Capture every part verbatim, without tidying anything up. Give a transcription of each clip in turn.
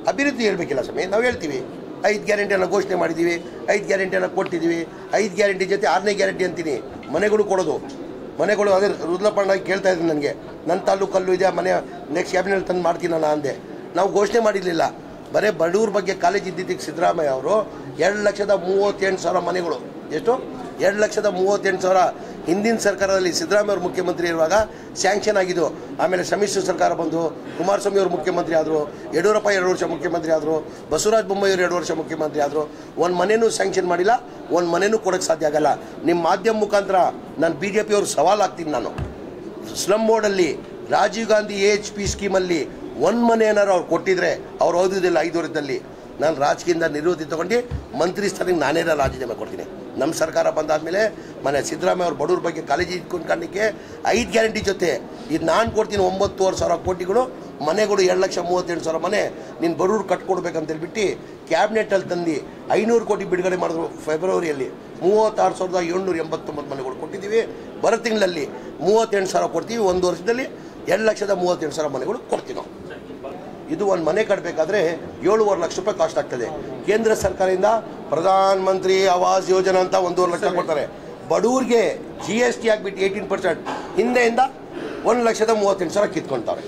ಅಭಿವೃದ್ಧಿ ಹೇಳಬೇಕಿಲ್ಲ ಸ್ವಾಮಿ. ನಾವು ಹೇಳ್ತೀವಿ ಐದು ಗ್ಯಾರಂಟಿಯನ್ನು ಘೋಷಣೆ ಮಾಡಿದ್ದೀವಿ, ಐದು ಗ್ಯಾರಂಟಿಯನ್ನು ಕೊಟ್ಟಿದ್ದೀವಿ. ಐದು ಗ್ಯಾರಂಟಿ ಜೊತೆ ಆರನೇ ಗ್ಯಾರಂಟಿ ಅಂತೀನಿ, ಮನೆಗಳು ಕೊಡೋದು. ಮನೆಗಳು ಅದೇ ರುದ್ರಪ್ಪಣ್ಣ ಕೇಳ್ತಾ ಇದ್ದೀನಿ ನನಗೆ, ನನ್ನ ತಾಲೂಕಲ್ಲೂ ಇದೆ ಮನೆ, ನೆಕ್ಸ್ಟ್ ಕ್ಯಾಬಿನೆಟ್ ತಂದು ಮಾಡ್ತೀನಿ ನಾನು ಅಂದೆ. ನಾವು ಘೋಷಣೆ ಮಾಡಿರಲಿಲ್ಲ, ಬರೀ ಬಡವ್ರ ಬಗ್ಗೆ ಕಾಲೇಜ್ ಇದ್ದಿದ್ದಕ್ಕೆ ಸಿದ್ದರಾಮಯ್ಯ ಅವರು ಎರಡು ಲಕ್ಷದ ಮೂವತ್ತೆಂಟು ಸಾವಿರ ಮನೆಗಳು, ಎಷ್ಟು ಎರಡು ಲಕ್ಷದ ಮೂವತ್ತೆಂಟು ಸಾವಿರ ಹಿಂದಿನ ಸರ್ಕಾರದಲ್ಲಿ ಸಿದ್ದರಾಮಯ್ಯ ಅವರು ಮುಖ್ಯಮಂತ್ರಿ ಇರುವಾಗ ಸ್ಯಾಂಕ್ಷನ್ ಆಗಿದ್ದು. ಆಮೇಲೆ ಸಮ್ಮಿಶ್ರ ಸರ್ಕಾರ ಬಂದು ಕುಮಾರಸ್ವಾಮಿ ಅವರು ಮುಖ್ಯಮಂತ್ರಿ ಆದರು, ಯಡಿಯೂರಪ್ಪ ಎರಡು ವರ್ಷ ಮುಖ್ಯಮಂತ್ರಿ ಆದರು, ಬಸವರಾಜ ಬೊಮ್ಮಾಯಿ ಅವರು ಎರಡು ವರ್ಷ ಮುಖ್ಯಮಂತ್ರಿ ಆದರು. ಒಂದು ಮನೆಯೂ ಸ್ಯಾಂಕ್ಷನ್ ಮಾಡಿಲ್ಲ, ಒಂದು ಮನೆಯೂ ಕೊಡೋಕ್ಕೆ ಸಾಧ್ಯ ಆಗಲ್ಲ. ನಿಮ್ಮ ಮಾಧ್ಯಮ ಮುಖಾಂತರ ನಾನು ಬಿ ಜೆ ಪಿಯವರು ಸವಾಲು ಆಗ್ತೀನಿ. ನಾನು ಸ್ಲಮ್ ಬೋರ್ಡಲ್ಲಿ Rajiv Gandhi A H P ಸ್ಕೀಮಲ್ಲಿ ಒಂದು ಮನೆ ಏನಾರು ಅವ್ರು ಕೊಟ್ಟಿದ್ರೆ ಅವ್ರು ಓದೋದಿಲ್ಲ ಐದು ವರ್ಷದಲ್ಲಿ, ನಾನು ರಾಜಕೀಯದಿಂದ ನಿವೃತ್ತಿ ತೊಗೊಂಡು ಮಂತ್ರಿ ಸ್ಥಾನಕ್ಕೆ ನಾನೇ ರಾಜೀನಾಮೆ ಕೊಡ್ತೀನಿ. ನಮ್ಮ ಸರ್ಕಾರ ಬಂದಾದಮೇಲೆ ಮನೆ ಸಿದ್ದರಾಮಯ್ಯ ಅವ್ರ ಬಡವ್ರ ಬಗ್ಗೆ ಕಾಳಜಿ ಇಟ್ಕೊಂಡು ಕಾರಣಕ್ಕೆ ಐದು ಗ್ಯಾರಂಟಿ ಜೊತೆ ಇದು ನಾನು ಕೊಡ್ತೀನಿ ಒಂಬತ್ತುವರೆ ಸಾವಿರ ಕೋಟಿಗಳು ಮನೆಗಳು, ಎರಡು ಲಕ್ಷ ಮೂವತ್ತೆಂಟು ಸಾವಿರ ಮನೆ ನೀನು ಬಡವ್ರು ಕಟ್ಕೊಡ್ಬೇಕಂತ ಹೇಳ್ಬಿಟ್ಟು ಕ್ಯಾಬಿನೆಟಲ್ಲಿ ತಂದು ಐನೂರು ಕೋಟಿ ಬಿಡುಗಡೆ ಮಾಡಿದ್ರು. ಫೆಬ್ರವರಿಯಲ್ಲಿ ಮೂವತ್ತಾರು ಸಾವಿರದ ಏಳ್ನೂರ ಎಂಬತ್ತೊಂಬತ್ತು ಮನೆಗಳು ಕೊಟ್ಟಿದ್ದೀವಿ. ಬರೋ ತಿಂಗಳಲ್ಲಿ ಮೂವತ್ತೆಂಟು ಸಾವಿರ ಕೊಡ್ತೀವಿ. ಒಂದು ವರ್ಷದಲ್ಲಿ ಎರಡು ಲಕ್ಷದ ಮೂವತ್ತೆಂಟು ಸಾವಿರ ಮನೆಗಳು ಕೊಡ್ತೀವಿ ನಾವು. ಇದು ಒಂದು ಮನೆ ಕಟ್ಟಬೇಕಾದ್ರೆ ಏಳುವರೆ ಲಕ್ಷ ರೂಪಾಯಿ ಕಾಸ್ಟ್ ಆಗ್ತದೆ. ಕೇಂದ್ರ ಸರ್ಕಾರದಿಂದ ಪ್ರಧಾನ ಮಂತ್ರಿ ಆವಾಸ್ ಯೋಜನಾ ಅಂತ ಒಂದೂವರೆ ಲಕ್ಷ ಕೊಡ್ತಾರೆ. ಬಡವ್ರಿಗೆ ಜಿ ಎಸ್ ಟಿ ಆಗಿಬಿಟ್ಟು ಏಯ್ಟೀನ್ ಪರ್ಸೆಂಟ್ ಹಿಂದೆಯಿಂದ ಒಂದು ಲಕ್ಷದ ಮೂವತ್ತೆಂಟು ಸಾವಿರ ಕಿತ್ಕೊಳ್ತಾರೆ,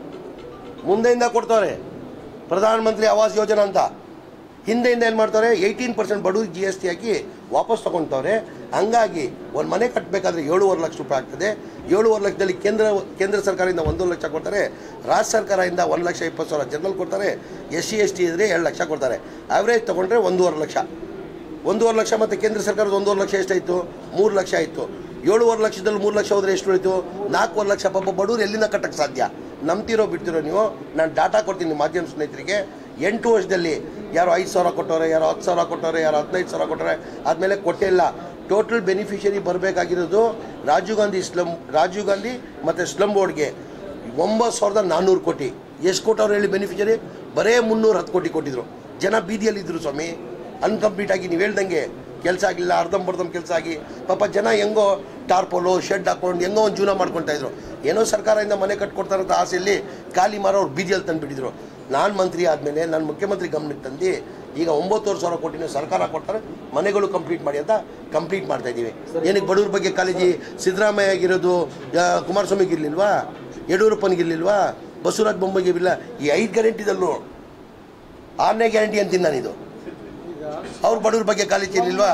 ಮುಂದೆಯಿಂದ ಕೊಡ್ತಾರೆ. ಪ್ರಧಾನ ಮಂತ್ರಿ ಆವಾಸ್ ಯೋಜನಾ ಅಂತ ಹಿಂದೆಯಿಂದ ಏನು ಮಾಡ್ತಾರೆ, ಏಯ್ಟೀನ್ ಪರ್ಸೆಂಟ್ ಬಡವ್ರಿಗೆ ಜಿ ಎಸ್ ಟಿ ಹಾಕಿ ವಾಪಸ್ ತೊಗೊಳ್ತವ್ರೆ. ಹಂಗಾಗಿ ಒಂದು ಮನೆ ಕಟ್ಟಬೇಕಾದ್ರೆ ಏಳುವರೆ ಲಕ್ಷ ರೂಪಾಯಿ ಆಗ್ತದೆ. ಏಳುವರೆ ಲಕ್ಷದಲ್ಲಿ ಕೇಂದ್ರ ಕೇಂದ್ರ ಸರ್ಕಾರದಿಂದ ಒಂದೊಂದು ಲಕ್ಷ ಕೊಡ್ತಾರೆ, ರಾಜ್ಯ ಸರ್ಕಾರದಿಂದ ಒಂದು ಲಕ್ಷ ಇಪ್ಪತ್ತು ಸಾವಿರ ಜನರಲ್ ಕೊಡ್ತಾರೆ. ಎಸ್ ಸಿ ಎಸ್ ಟಿ ಇದ್ದರೆ ಎರಡು ಲಕ್ಷ ಕೊಡ್ತಾರೆ. ಆವ್ರೇಜ್ ತೊಗೊಂಡ್ರೆ ಒಂದೂವರೆ ಲಕ್ಷ ಒಂದೂವರೆ ಲಕ್ಷ ಮತ್ತು ಕೇಂದ್ರ ಸರ್ಕಾರದ ಒಂದೂವರೆ ಲಕ್ಷ ಎಷ್ಟಾಯಿತು, ಮೂರು ಲಕ್ಷ ಆಯಿತು. ಏಳುವರೆ ಲಕ್ಷದಲ್ಲಿ ಮೂರು ಲಕ್ಷ ಹೋದರೆ ಎಷ್ಟು ಉಳಿತು, ನಾಲ್ಕೂವರೆ ಲಕ್ಷ. ಪಾಪ ಬಡವ್ರು ಎಲ್ಲಿಂದ ಕಟ್ಟಕ್ಕೆ ಸಾಧ್ಯ? ನಂಬ್ತಿರೋ ಬಿಡ್ತಿರೋ ನೀವು? ನಾನು ಡಾಟಾ ಕೊಡ್ತೀನಿ ಮಾಧ್ಯಮ ಸ್ನೇಹಿತರಿಗೆ. ಎಂಟು ವರ್ಷದಲ್ಲಿ ಯಾರೋ ಐದು ಸಾವಿರ ಕೊಟ್ಟವ್ರೆ, ಯಾರೋ ಹತ್ತು ಸಾವಿರ ಕೊಟ್ಟವ್ರೆ, ಯಾರೋ ಹದಿನೈದು ಸಾವಿರ ಕೊಟ್ಟರೆ, ಆದಮೇಲೆ ಕೊಟ್ಟಿಲ್ಲ. ಟೋಟಲ್ ಬೆನಿಫಿಷರಿ ಬರಬೇಕಾಗಿರೋದು ರಾಜೀವ್ ಗಾಂಧಿ ಸ್ಲಮ್ ರಾಜೀವ್ ಗಾಂಧಿ ಮತ್ತು ಸ್ಲಮ್ ಬೋರ್ಡ್ಗೆ ಒಂಬತ್ತು ಸಾವಿರದ ನಾನ್ನೂರು ಕೋಟಿ. ಎಷ್ಟು ಕೊಟ್ಟವ್ರು ಹೇಳಿ ಬೆನಿಫಿಷರಿ? ಬರೇ ಮುನ್ನೂರ ಹತ್ತು ಕೋಟಿ ಕೊಟ್ಟಿದ್ರು. ಜನ ಬೀದಿಯಲ್ಲಿದ್ದರು ಸ್ವಾಮಿ, ಅನ್ಕಂಪ್ಲೀಟ್ ಆಗಿ. ನೀವು ಹೇಳ್ದಂಗೆ ಕೆಲಸ ಆಗಲಿಲ್ಲ, ಅರ್ಧಂಬರ್ಧಂ ಕೆಲಸ ಆಗಿ ಪಾಪ ಜನ ಹೆಂಗೋ ಟಾರ್ಪೋಲು ಶೆಡ್ ಹಾಕೊಂಡು ಹೆಂಗೋ ಒಂದು ಜೀವನ ಮಾಡ್ಕೊತಾಯಿದ್ರು. ಏನೋ ಸರ್ಕಾರದಿಂದ ಮನೆ ಕಟ್ಕೊಡ್ತಾರಂತ ಆಸೆಯಲ್ಲಿ ಖಾಲಿ ಮಾರೋರು ಬೀದಿಯಲ್ಲಿ ತಂದುಬಿಟ್ಟಿದ್ರು. ನಾನು ಮಂತ್ರಿ ಆದಮೇಲೆ ನಾನು ಮುಖ್ಯಮಂತ್ರಿ ಗಮನಕ್ಕೆ ತಂದು ಈಗ ಒಂಬತ್ತುವರೆ ಸಾವಿರ ಕೋಟಿನ ಸರ್ಕಾರ ಕೊಡ್ತಾರೆ, ಮನೆಗಳು ಕಂಪ್ಲೀಟ್ ಮಾಡಿ ಅಂತ ಕಂಪ್ಲೀಟ್ ಮಾಡ್ತಾಯಿದ್ದೀವಿ. ಏನಕ್ಕೆ ಬಡವ್ರ ಬಗ್ಗೆ ಕಾಳಜಿ ಸಿದ್ದರಾಮಯ್ಯ ಆಗಿರೋದು ಕುಮಾರಸ್ವಾಮಿಗೆ ಇರಲಿಲ್ವಾ, ಯಡಿಯೂರಪ್ಪನಿಗೆ ಇರಲಿಲ್ವಾ, ಬಸವರಾಜ ಬೊಮ್ಮಾಯಿಗೆ ಇರಲಿಲ್ಲ? ಈ ಐದು ಗ್ಯಾರಂಟಿದಲ್ಲೂ ಆರನೇ ಗ್ಯಾರಂಟಿ ಅಂತೀನಿ ನಾನಿದು. ಅವ್ರ ಬಡವ್ರ ಬಗ್ಗೆ ಕಾಳಜಿ ಇರಲಿಲ್ವಾ?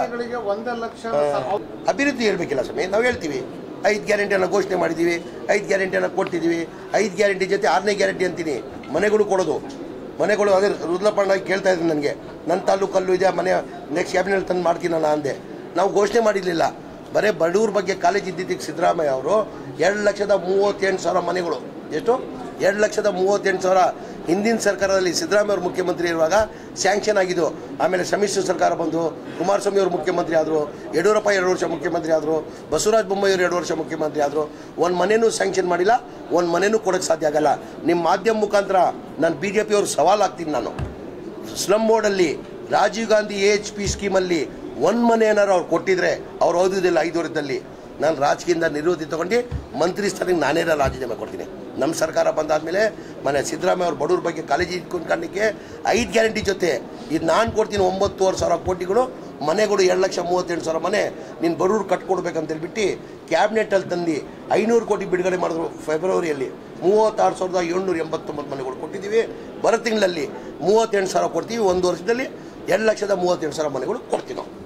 ಅಭಿವೃದ್ಧಿ ಹೇಳಬೇಕಿಲ್ಲ ಸ್ವಾಮಿ. ನಾವು ಹೇಳ್ತೀವಿ ಐದು ಗ್ಯಾರಂಟಿಯನ್ನು ಘೋಷಣೆ ಮಾಡಿದ್ದೀವಿ, ಐದು ಗ್ಯಾರಂಟಿಯನ್ನು ಕೊಟ್ಟಿದ್ದೀವಿ. ಐದು ಗ್ಯಾರಂಟಿ ಜೊತೆ ಆರನೇ ಗ್ಯಾರಂಟಿ ಅಂತೀನಿ, ಮನೆಗಳು ಕೊಡೋದು. ಮನೆಗಳು ಅದೇ ರುದ್ರಪ್ಪಣ್ಣ ಕೇಳ್ತಾ ಇದ್ದೀನಿ ನನಗೆ, ನನ್ನ ತಾಲೂಕಲ್ಲೂ ಇದೆ ಮನೆ, ನೆಕ್ಸ್ಟ್ ಕ್ಯಾಬಿನೆಟ್ ತಂದು ಮಾಡ್ತೀನಿ ನಾನು ಅಂದೆ. ನಾವು ಘೋಷಣೆ ಮಾಡಿರಲಿಲ್ಲ, ಬರೀ ಬಡವ್ರ ಬಗ್ಗೆ ಕಾಲೇಜ್ ಇದ್ದಿದ್ದಕ್ಕೆ ಸಿದ್ದರಾಮಯ್ಯ ಅವರು ಎರಡು ಲಕ್ಷದ ಮೂವತ್ತೆಂಟು ಸಾವಿರ ಮನೆಗಳು, ಎಷ್ಟು ಎರಡು ಲಕ್ಷದ ಮೂವತ್ತೆಂಟು ಸಾವಿರ ಹಿಂದಿನ ಸರ್ಕಾರದಲ್ಲಿ ಸಿದ್ದರಾಮಯ್ಯ ಅವರು ಮುಖ್ಯಮಂತ್ರಿ ಇರುವಾಗ ಸ್ಯಾಂಕ್ಷನ್ ಆಗಿದ್ದು. ಆಮೇಲೆ ಸಮ್ಮಿಶ್ರ ಸರ್ಕಾರ ಬಂದು ಕುಮಾರಸ್ವಾಮಿ ಅವರು ಮುಖ್ಯಮಂತ್ರಿ ಆದರು, ಯಡಿಯೂರಪ್ಪ ಎರಡು ವರ್ಷ ಮುಖ್ಯಮಂತ್ರಿ ಆದರು, ಬಸವರಾಜ ಬೊಮ್ಮಾಯಿ ಅವರು ಎರಡು ವರ್ಷ ಮುಖ್ಯಮಂತ್ರಿ ಆದರು. ಒಂದು ಮನೆಯೂ ಸ್ಯಾಂಕ್ಷನ್ ಮಾಡಿಲ್ಲ, ಒಂದು ಮನೆಯೂ ಕೊಡೋಕ್ಕೆ ಸಾಧ್ಯ ಆಗಲ್ಲ. ನಿಮ್ಮ ಮಾಧ್ಯಮ ಮುಖಾಂತರ ನಾನು ಬಿ ಜೆ ಪಿಯವರು ಸವಾಲು ಆಗ್ತೀನಿ. ನಾನು ಸ್ಲಮ್ ಬೋರ್ಡಲ್ಲಿ Rajiv Gandhi A H P ಸ್ಕೀಮಲ್ಲಿ ಒಂದು ಮನೆ ಏನಾರು ಅವ್ರು ಕೊಟ್ಟಿದ್ರೆ ಅವ್ರು ಓದೋದಿಲ್ಲ ಐದು ವರ್ಷದಲ್ಲಿ, ನಾನು ರಾಜಕೀಯದಿಂದ ನಿವೃತ್ತಿ ತೊಗೊಂಡು ಮಂತ್ರಿ ಸ್ಥಾನಕ್ಕೆ ನಾನೇ ರಾಜೀನಾಮೆ ಕೊಡ್ತೀನಿ. ನಮ್ಮ ಸರ್ಕಾರ ಬಂದಾದಮೇಲೆ ಮನೆ ಸಿದ್ದರಾಮಯ್ಯ ಅವ್ರ ಬಡವ್ರ ಬಗ್ಗೆ ಕಾಳಜಿ ಇಟ್ಕೊಂಡು ಕಾರಣಕ್ಕೆ ಐದು ಗ್ಯಾರಂಟಿ ಜೊತೆ ಇದು ನಾನು ಕೊಡ್ತೀನಿ ಒಂಬತ್ತುವರೆ ಸಾವಿರ ಕೋಟಿಗಳು ಮನೆಗಳು, ಎರಡು ಲಕ್ಷ ಮೂವತ್ತೆಂಟು ಸಾವಿರ ಮನೆ ನೀನು ಬಡವ್ರು ಕಟ್ಕೊಡ್ಬೇಕಂತ ಹೇಳ್ಬಿಟ್ಟು ಕ್ಯಾಬಿನೆಟಲ್ಲಿ ತಂದು ಐನೂರು ಕೋಟಿ ಬಿಡುಗಡೆ ಮಾಡಿದ್ರು. ಫೆಬ್ರವರಿಯಲ್ಲಿ ಮೂವತ್ತಾರು ಸಾವಿರದ ಏಳ್ನೂರ ಎಂಬತ್ತೊಂಬತ್ತು ಮನೆಗಳು ಕೊಟ್ಟಿದ್ದೀವಿ. ಬರೋ ತಿಂಗಳಲ್ಲಿ ಮೂವತ್ತೆಂಟು ಸಾವಿರ ಕೊಡ್ತೀವಿ. ಒಂದು ವರ್ಷದಲ್ಲಿ ಎರಡು ಲಕ್ಷದ ಮೂವತ್ತೆಂಟು ಸಾವಿರ ಮನೆಗಳು ಕೊಡ್ತೀವಿ ನಾವು.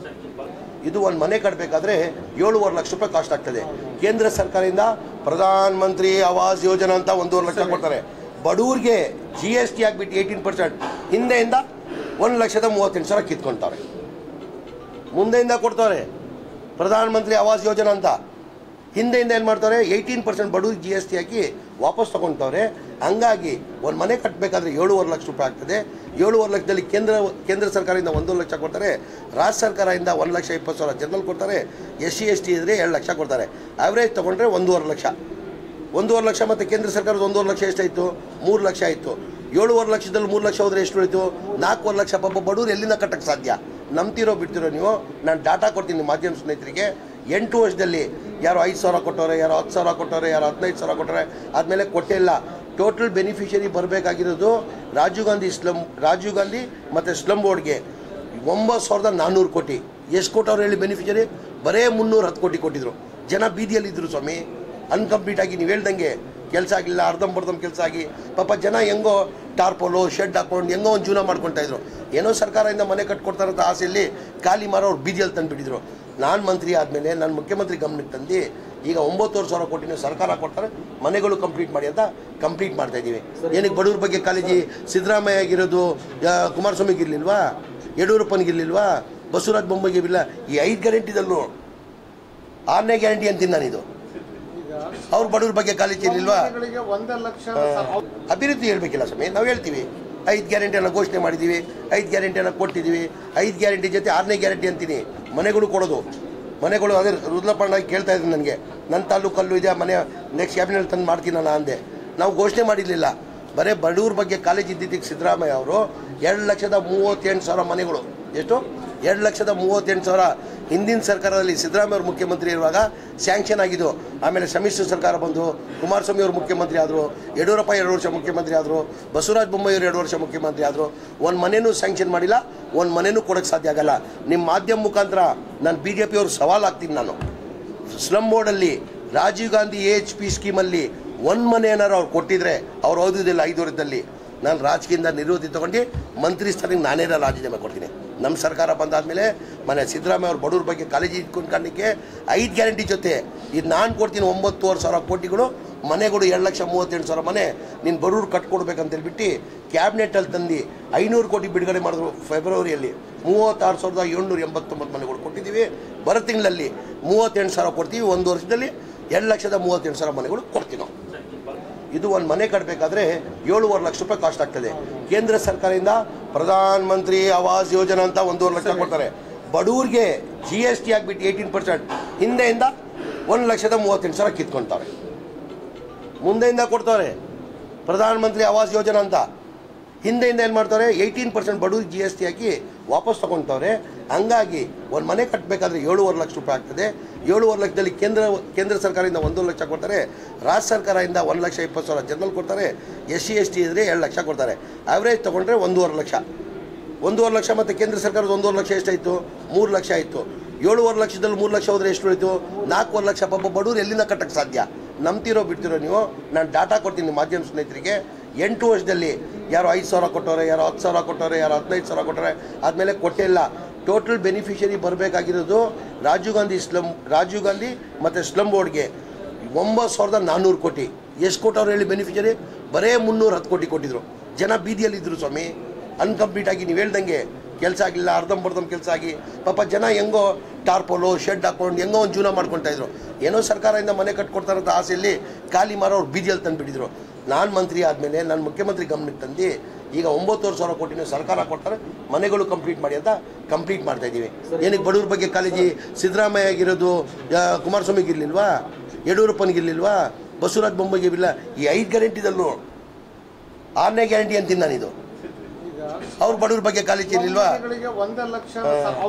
ಇದು ಒಂದು ಮನೆ ಕಟ್ಟಬೇಕಾದ್ರೆ ಏಳುವರೆ ಲಕ್ಷ ರೂಪಾಯಿ ಕಾಸ್ಟ್ ಆಗ್ತದೆ. ಕೇಂದ್ರ ಸರ್ಕಾರದಿಂದ ಪ್ರಧಾನ ಮಂತ್ರಿ ಆವಾಸ್ ಯೋಜನಾ ಅಂತ ಒಂದೂವರೆ ಲಕ್ಷ ಕೊಡ್ತಾರೆ. ಬಡವ್ರಿಗೆ ಜಿ ಎಸ್ ಟಿ ಆಗಿಬಿಟ್ಟು ಏಯ್ಟೀನ್ ಪರ್ಸೆಂಟ್ ಹಿಂದೆಯಿಂದ ಒಂದು ಲಕ್ಷದ ಮೂವತ್ತೆಂಟು ಸಾವಿರ ಕಿತ್ಕೊಳ್ತಾರೆ, ಮುಂದೆಯಿಂದ ಕೊಡ್ತಾರೆ. ಪ್ರಧಾನ ಮಂತ್ರಿ ಆವಾಸ್ ಯೋಜನಾ ಅಂತ ಹಿಂದೆಯಿಂದ ಏನು ಮಾಡ್ತಾರೆ, ಏಯ್ಟೀನ್ ಪರ್ಸೆಂಟ್ ಬಡವ್ರಿಗೆ ಜಿ ಎಸ್ ಟಿ ಹಾಕಿ ವಾಪಸ್ ತೊಗೊಳ್ತವ್ರೆ. ಹಂಗಾಗಿ ಒಂದು ಮನೆ ಕಟ್ಟಬೇಕಾದ್ರೆ ಏಳುವರೆ ಲಕ್ಷ ರೂಪಾಯಿ ಆಗ್ತದೆ. ಏಳುವರೆ ಲಕ್ಷದಲ್ಲಿ ಕೇಂದ್ರ ಕೇಂದ್ರ ಸರ್ಕಾರದಿಂದ ಒಂದೊಂದು ಲಕ್ಷ ಕೊಡ್ತಾರೆ, ರಾಜ್ಯ ಸರ್ಕಾರದಿಂದ ಒಂದು ಲಕ್ಷ ಇಪ್ಪತ್ತು ಸಾವಿರ ಜನರಲ್ ಕೊಡ್ತಾರೆ. ಎಸ್ ಸಿ ಎಸ್ ಟಿ ಇದ್ದರೆ ಎರಡು ಲಕ್ಷ ಕೊಡ್ತಾರೆ. ಆವ್ರೇಜ್ ತೊಗೊಂಡ್ರೆ ಒಂದೂವರೆ ಲಕ್ಷ ಒಂದೂವರೆ ಲಕ್ಷ ಮತ್ತು ಕೇಂದ್ರ ಸರ್ಕಾರದ ಒಂದೂವರೆ ಲಕ್ಷ ಎಷ್ಟಾಯಿತು, ಮೂರು ಲಕ್ಷ ಆಯಿತು. ಏಳುವರೆ ಲಕ್ಷದಲ್ಲಿ ಮೂರು ಲಕ್ಷ ಹೋದರೆ ಎಷ್ಟು ಉಳಿತು, ನಾಲ್ಕೂವರೆ ಲಕ್ಷ. ಪಾಪ ಬಡವ್ರು ಎಲ್ಲಿಂದ ಕಟ್ಟಕ್ಕೆ ಸಾಧ್ಯ? ನಂಬ್ತಿರೋ ಬಿಡ್ತಿರೋ ನೀವು? ನಾನು ಡಾಟಾ ಕೊಡ್ತೀನಿ ಮಾಧ್ಯಮ ಸ್ನೇಹಿತರಿಗೆ. ಎಂಟು ವರ್ಷದಲ್ಲಿ ಯಾರೋ ಐದು ಸಾವಿರ ಕೊಟ್ಟವ್ರೆ, ಯಾರೋ ಹತ್ತು ಸಾವಿರ ಕೊಟ್ಟವ್ರೆ, ಯಾರೋ ಹದಿನೈದು ಸಾವಿರ ಕೊಟ್ಟರೆ, ಆದಮೇಲೆ ಕೊಟ್ಟಿಲ್ಲ. ಟೋಟಲ್ ಬೆನಿಫಿಷರಿ ಬರಬೇಕಾಗಿರೋದು ರಾಜೀವ್ ಗಾಂಧಿ ಸ್ಲಮ್ ರಾಜೀವ್ ಗಾಂಧಿ ಮತ್ತು ಸ್ಲಮ್ ಬೋರ್ಡ್ಗೆ ಒಂಬತ್ತು ಸಾವಿರದ ನಾನ್ನೂರು ಕೋಟಿ. ಎಷ್ಟು ಕೊಟ್ಟವ್ರು ಹೇಳಿ ಬೆನಿಫಿಷರಿ? ಬರೇ ಮುನ್ನೂರ ಹತ್ತು ಕೋಟಿ ಕೊಟ್ಟಿದ್ರು. ಜನ ಬೀದಿಯಲ್ಲಿದ್ದರು ಸ್ವಾಮಿ. ಅನ್ಕಂಪ್ಲೀಟ್ ಆಗಿ ನೀವು ಹೇಳ್ದಂಗೆ ಕೆಲಸ ಆಗಿಲ್ಲ, ಅರ್ಧಂಬರ್ಧಂ ಕೆಲಸ ಆಗಿ ಪಾಪ ಜನ ಹೆಂಗೋ ಟಾರ್ಪೋಲು ಶೆಡ್ ಹಾಕೊಂಡು ಹೆಂಗೋ ಒಂದು ಜೀವನ ಮಾಡ್ಕೊತಾಯಿದ್ರು. ಏನೋ ಸರ್ಕಾರದಿಂದ ಮನೆ ಕಟ್ಕೊಡ್ತಾರಂತ ಆಸೆಯಲ್ಲಿ ಖಾಲಿ ಮಾರೋರು ಬೀದಿಯಲ್ಲಿ ತಂದುಬಿಟ್ಟಿದ್ರು. ನಾನು ಮಂತ್ರಿ ಆದಮೇಲೆ ನಾನು ಮುಖ್ಯಮಂತ್ರಿ ಗಮನಕ್ಕೆ ತಂದು ಈಗ ಒಂಬತ್ತುವರೆ ಸಾವಿರ ಕೋಟಿನ ಸರ್ಕಾರ ಕೊಡ್ತಾರೆ, ಮನೆಗಳು ಕಂಪ್ಲೀಟ್ ಮಾಡಿ ಅಂತ ಕಂಪ್ಲೀಟ್ ಮಾಡ್ತಾಯಿದ್ದೀವಿ. ಏನಕ್ಕೆ ಬಡವ್ರ ಬಗ್ಗೆ ಕಾಳಜಿ? ಸಿದ್ದರಾಮಯ್ಯ ಆಗಿರೋದು ಕುಮಾರಸ್ವಾಮಿಗೆ ಇರಲಿಲ್ವಾ? ಯಡಿಯೂರಪ್ಪನಿಗಿರಲಿಲ್ವಾ? ಬಸವರಾಜ ಬೊಮ್ಮಾಯಿಗೆ ಇಲ್ಲ? ಈ ಐದು ಗ್ಯಾರಂಟಿದಲ್ಲೂ ಆರನೇ ಗ್ಯಾರಂಟಿ ಅಂತೀನಿ ನಾನಿದು. ಅವ್ರ ಬಡವ್ರ ಬಗ್ಗೆ ಕಾಳಜಿ ಇರಲಿಲ್ವಾ? ಅಭಿವೃದ್ಧಿ ಹೇಳ್ಬೇಕಿಲ್ಲ ಸ್ವಾಮಿ. ನಾವು ಹೇಳ್ತೀವಿ ಐದು ಗ್ಯಾರಂಟಿಯನ್ನು ಘೋಷಣೆ ಮಾಡಿದ್ದೀವಿ, ಐದು ಗ್ಯಾರಂಟಿಯನ್ನು ಕೊಟ್ಟಿದ್ದೀವಿ. ಐದು ಗ್ಯಾರಂಟಿ ಜೊತೆ ಆರನೇ ಗ್ಯಾರಂಟಿ ಅಂತೀನಿ, ಮನೆಗಳು ಕೊಡೋದು. ಮನೆಗಳು ಅದೇ ರುದ್ರಪಣ್ಣ ಕೇಳ್ತಾ ಇದ್ದೀನಿ ನನಗೆ, ನನ್ನ ತಾಲೂಕಲ್ಲೂ ಇದೆ ಮನೆ, ನೆಕ್ಸ್ಟ್ ಕ್ಯಾಬಿನೆಟ್ ತಂದು ಮಾಡ್ತೀನಿ ನಾನು ಅಂದೆ. ನಾವು ಘೋಷಣೆ ಮಾಡಿರಲಿಲ್ಲ. ಬರೀ ಬಡವ್ರ ಬಗ್ಗೆ ಕಾಲೇಜ್ ಇದ್ದಿದ್ದಕ್ಕೆ ಸಿದ್ದರಾಮಯ್ಯ ಅವರು ಎರಡು ಲಕ್ಷದ ಮೂವತ್ತೆಂಟು ಸಾವಿರ ಮನೆಗಳು, ಎಷ್ಟು ಎರಡು ಲಕ್ಷದ ಮೂವತ್ತೆಂಟು ಸಾವಿರ ಹಿಂದಿನ ಸರ್ಕಾರದಲ್ಲಿ ಸಿದ್ದರಾಮಯ್ಯ ಅವರು ಮುಖ್ಯಮಂತ್ರಿ ಇರುವಾಗ ಸ್ಯಾಂಕ್ಷನ್ ಆಗಿದ್ದು. ಆಮೇಲೆ ಸಮ್ಮಿಶ್ರ ಸರ್ಕಾರ ಬಂದು ಕುಮಾರಸ್ವಾಮಿ ಅವರು ಮುಖ್ಯಮಂತ್ರಿ ಆದರು, ಯಡಿಯೂರಪ್ಪ ಎರಡು ವರ್ಷ ಮುಖ್ಯಮಂತ್ರಿ ಆದರು, ಬಸವರಾಜ ಬೊಮ್ಮಾಯಿ ಅವರು ಎರಡು ವರ್ಷ ಮುಖ್ಯಮಂತ್ರಿ ಆದರು. ಒಂದು ಮನೆಯೂ ಸ್ಯಾಂಕ್ಷನ್ ಮಾಡಿಲ್ಲ, ಒಂದು ಮನೆಯೂ ಕೊಡೋಕ್ಕೆ ಸಾಧ್ಯ ಆಗಲ್ಲ. ನಿಮ್ಮ ಮಾಧ್ಯಮ ಮುಖಾಂತರ ನಾನು ಬಿ ಜೆ ಪಿಯವರು ಸವಾಲು ಆಗ್ತೀನಿ. ನಾನು ಸ್ಲಮ್ ಬೋರ್ಡಲ್ಲಿ Rajiv Gandhi A H P ಸ್ಕೀಮಲ್ಲಿ ಒಂದು ಮನೆ ಏನಾರು ಅವ್ರು ಕೊಟ್ಟಿದ್ರೆ ಅವ್ರು ಓದೋದಿಲ್ಲ ಐದು ವರ್ಷದಲ್ಲಿ, ನಾನು ರಾಜಕೀಯದಿಂದ ನಿವೃತ್ತಿ ತೊಗೊಂಡು ಮಂತ್ರಿ ಸ್ಥಾನಕ್ಕೆ ನಾನೇ ರಾಜೀನಾಮೆ ಕೊಡ್ತೀನಿ. ನಮ್ಮ ಸರ್ಕಾರ ಬಂದಾದಮೇಲೆ ಮನೆ ಸಿದ್ದರಾಮಯ್ಯ ಅವ್ರ ಬಡವ್ರ ಬಗ್ಗೆ ಕಾಳಜಿ ಇಟ್ಕೊಂಡು ಕಾರಣಕ್ಕೆ ಐದು ಗ್ಯಾರಂಟಿ ಜೊತೆ ಇದು ನಾನು ಕೊಡ್ತೀನಿ ಒಂಬತ್ತುವರೆ ಸಾವಿರ ಕೋಟಿಗಳು, ಮನೆಗಳು ಎರಡು ಲಕ್ಷ ಮೂವತ್ತೆಂಟು ಸಾವಿರ ಮನೆ ನೀನು ಬಡವ್ರು ಕಟ್ಕೊಡ್ಬೇಕಂತೇಳ್ಬಿಟ್ಟು ಕ್ಯಾಬಿನೆಟಲ್ಲಿ ತಂದು ಐನೂರು ಕೋಟಿ ಬಿಡುಗಡೆ ಮಾಡಿದ್ರು. ಫೆಬ್ರವರಿಯಲ್ಲಿ ಮೂವತ್ತಾರು ಸಾವಿರದ ಏಳ್ನೂರ ಎಂಬತ್ತೊಂಬತ್ತು ಮನೆಗಳು ಕೊಟ್ಟಿದ್ದೀವಿ. ಬರೋ ತಿಂಗಳಲ್ಲಿ ಮೂವತ್ತೆಂಟು ಸಾವಿರ ಕೊಡ್ತೀವಿ. ಒಂದು ವರ್ಷದಲ್ಲಿ ಎರಡು ಲಕ್ಷದ ಮೂವತ್ತೆಂಟು ಸಾವಿರ ಮನೆಗಳು ಕೊಡ್ತೀವಿ ನಾವು. ಇದು ಒಂದು ಮನೆ ಕಟ್ಟಬೇಕಾದ್ರೆ ಏಳುವರೆ ಲಕ್ಷ ರೂಪಾಯಿ ಕಾಸ್ಟ್ ಆಗ್ತದೆ. ಕೇಂದ್ರ ಸರ್ಕಾರದಿಂದ ಪ್ರಧಾನ ಮಂತ್ರಿ ಆವಾಸ್ ಯೋಜನಾ ಅಂತ ಒಂದೂವರೆ ಲಕ್ಷ ಕೊಡ್ತಾರೆ. ಬಡವ್ರಿಗೆ ಜಿ ಎಸ್ ಟಿ ಆಗಿಬಿಟ್ಟು ಏಯ್ಟೀನ್ ಪರ್ಸೆಂಟ್ ಹಿಂದೆಯಿಂದ ಒಂದು ಲಕ್ಷದ ಮೂವತ್ತೆಂಟು ಸಾವಿರ ಕಿತ್ಕೊಳ್ತಾರೆ, ಮುಂದೆಯಿಂದ ಕೊಡ್ತಾರೆ. ಪ್ರಧಾನ ಮಂತ್ರಿ ಆವಾಸ್ ಯೋಜನಾ ಅಂತ ಹಿಂದೆಯಿಂದ ಏನು ಮಾಡ್ತಾರೆ, ಏಯ್ಟೀನ್ ಪರ್ಸೆಂಟ್ ಬಡವ್ರಿಗೆ ಜಿ ಎಸ್ ಟಿ ಹಾಕಿ ವಾಪಸ್ ತೊಗೊಳ್ತವ್ರೆ. ಹಂಗಾಗಿ ಒಂದು ಮನೆ ಕಟ್ಟಬೇಕಾದ್ರೆ ಏಳುವರೆ ಲಕ್ಷ ರೂಪಾಯಿ ಆಗ್ತದೆ. ಏಳುವರೆ ಲಕ್ಷದಲ್ಲಿ ಕೇಂದ್ರ ಕೇಂದ್ರ ಸರ್ಕಾರದಿಂದ ಒಂದೂವರೆ ಲಕ್ಷ ಕೊಡ್ತಾರೆ, ರಾಜ್ಯ ಸರ್ಕಾರದಿಂದ ಒಂದು ಲಕ್ಷ ಇಪ್ಪತ್ತು ಸಾವಿರ ಜನರಲ್ ಕೊಡ್ತಾರೆ. ಎಸ್ ಸಿ ಎಸ್ ಟಿ ಇದ್ದರೆ ಎರಡು ಲಕ್ಷ ಕೊಡ್ತಾರೆ. ಆವ್ರೇಜ್ ತೊಗೊಂಡ್ರೆ ಒಂದೂವರೆ ಲಕ್ಷ ಒಂದೂವರೆ ಲಕ್ಷ ಮತ್ತು ಕೇಂದ್ರ ಸರ್ಕಾರದ ಒಂದೂವರೆ ಲಕ್ಷ ಎಷ್ಟಾಯಿತು? ಮೂರು ಲಕ್ಷ ಆಯಿತು. ಏಳುವರೆ ಲಕ್ಷದಲ್ಲಿ ಮೂರು ಲಕ್ಷ ಹೋದರೆ ಎಷ್ಟು ಉಳಿತು? ನಾಲ್ಕೂವರೆ ಲಕ್ಷ. ಪಾಪ ಬಡವ್ರು ಎಲ್ಲಿಂದ ಕಟ್ಟಕ್ಕೆ ಸಾಧ್ಯ? ನಂಬ್ತಿರೋ ಬಿಡ್ತಿರೋ ನೀವು? ನಾನು ಡಾಟಾ ಕೊಡ್ತೀನಿ ಮಾಧ್ಯಮ ಸ್ನೇಹಿತರಿಗೆ. ಎಂಟು ವರ್ಷದಲ್ಲಿ ಯಾರು ಐದು ಸಾವಿರ ಕೊಟ್ಟವ್ರೆ, ಯಾರು ಹತ್ತು ಸಾವಿರ ಕೊಟ್ಟವ್ರೆ, ಯಾರು ಹದಿನೈದು ಸಾವಿರ ಕೊಟ್ಟರೆ, ಆದಮೇಲೆ ಕೊಟ್ಟೇ ಇಲ್ಲ. ಟೋಟಲ್ ಬೆನಿಫಿಷರಿ ಬರಬೇಕಾಗಿರೋದು ರಾಜೀವ್ ಗಾಂಧಿ ಸ್ಲಮ್ ರಾಜೀವ್ ಗಾಂಧಿ ಮತ್ತು ಸ್ಲಮ್ ಬೋರ್ಡ್ಗೆ ಒಂಬತ್ತು ಸಾವಿರದ ನಾನ್ನೂರು ಕೋಟಿ. ಎಷ್ಟು ಕೊಟ್ಟವ್ರು ಹೇಳಿ ಬೆನಿಫಿಷರಿ? ಬರೇ ಮುನ್ನೂರ ಹತ್ತು ಕೋಟಿ ಕೊಟ್ಟಿದ್ರು. ಜನ ಬೀದಿಯಲ್ಲಿದ್ದರು ಸ್ವಾಮಿ. ಅನ್ಕಂಪ್ಲೀಟ್ ಆಗಿ ನೀವು ಹೇಳ್ದಂಗೆ ಕೆಲಸ ಆಗಿಲ್ಲ, ಅರ್ಧಂಬರ್ಧಂ ಕೆಲಸ ಆಗಿ ಪಾಪ ಜನ ಹೆಂಗೋ ಟಾರ್ಪೋಲು ಶೆಡ್ ಹಾಕೊಂಡು ಹೆಂಗೋ ಒಂದು ಜೀವನ ಮಾಡ್ಕೊತಾಯಿದ್ರು. ಏನೋ ಸರ್ಕಾರದಿಂದ ಮನೆ ಕಟ್ಕೊಡ್ತಾರಂತ ಆಸೆಯಲ್ಲಿ ಖಾಲಿ ಮಾರೋರು ಬೀದಿಯಲ್ಲಿ ತಂದುಬಿಟ್ಟಿದ್ರು. ನಾನು ಮಂತ್ರಿ ಆದಮೇಲೆ ನಾನು ಮುಖ್ಯಮಂತ್ರಿ ಗಮನಕ್ಕೆ ತಂದು ಈಗ ಒಂಬತ್ತುವರೆ ಸಾವಿರ ಕೋಟಿನ ಸರ್ಕಾರ ಕೊಡ್ತಾರೆ, ಮನೆಗಳು ಕಂಪ್ಲೀಟ್ ಮಾಡಿ ಅಂತ ಕಂಪ್ಲೀಟ್ ಮಾಡ್ತಾಯಿದ್ದೀವಿ. ಏನಕ್ಕೆ ಬಡವ್ರ ಬಗ್ಗೆ ಕಾಳಜಿ? ಸಿದ್ದರಾಮಯ್ಯ ಆಗಿರೋದು ಕುಮಾರಸ್ವಾಮಿಗೆ ಇರಲಿಲ್ವಾ? ಯಡಿಯೂರಪ್ಪನಿಗಿರಲಿಲ್ವಾ? ಬಸವರಾಜ ಬೊಮ್ಮಾಯಿಗೆ ಇಲ್ಲ? ಈ ಐದು ಗ್ಯಾರಂಟಿದಲ್ಲೂ ಆರನೇ ಗ್ಯಾರಂಟಿ ಅಂತೀನಿ ನಾನಿದು. ಅವ್ರ ಬಡವ್ರ ಬಗ್ಗೆ ಕಾಳಜಿ ಇರಲಿಲ್ವಾ?